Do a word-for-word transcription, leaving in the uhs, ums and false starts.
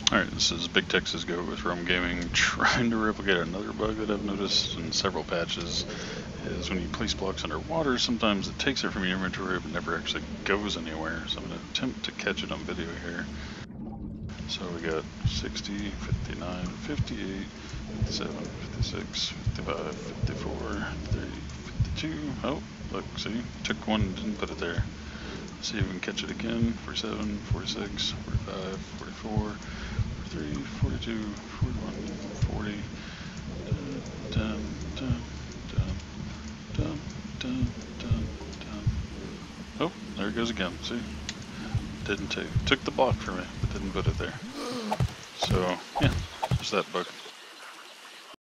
Alright, this is Big Texas Goat with Rome Gaming, trying to replicate another bug that I've noticed in several patches, is when you place blocks underwater, sometimes it takes it from your inventory but never actually goes anywhere, so I'm going to attempt to catch it on video here. So we got sixty, fifty-nine, fifty-eight, fifty-seven, fifty-six, fifty-five, fifty-four, thirty, fifty-two, oh, look, see, took one and didn't put it there. Let's see if we can catch it again, forty-seven, forty-six, forty-five, forty-four, forty-three, forty-two, forty-one, forty, dun, dun, dun, dun, dun, dun, dun. Oh, there it goes again, see? Didn't take, took the block from me, but didn't put it there. So, yeah, there's that bug.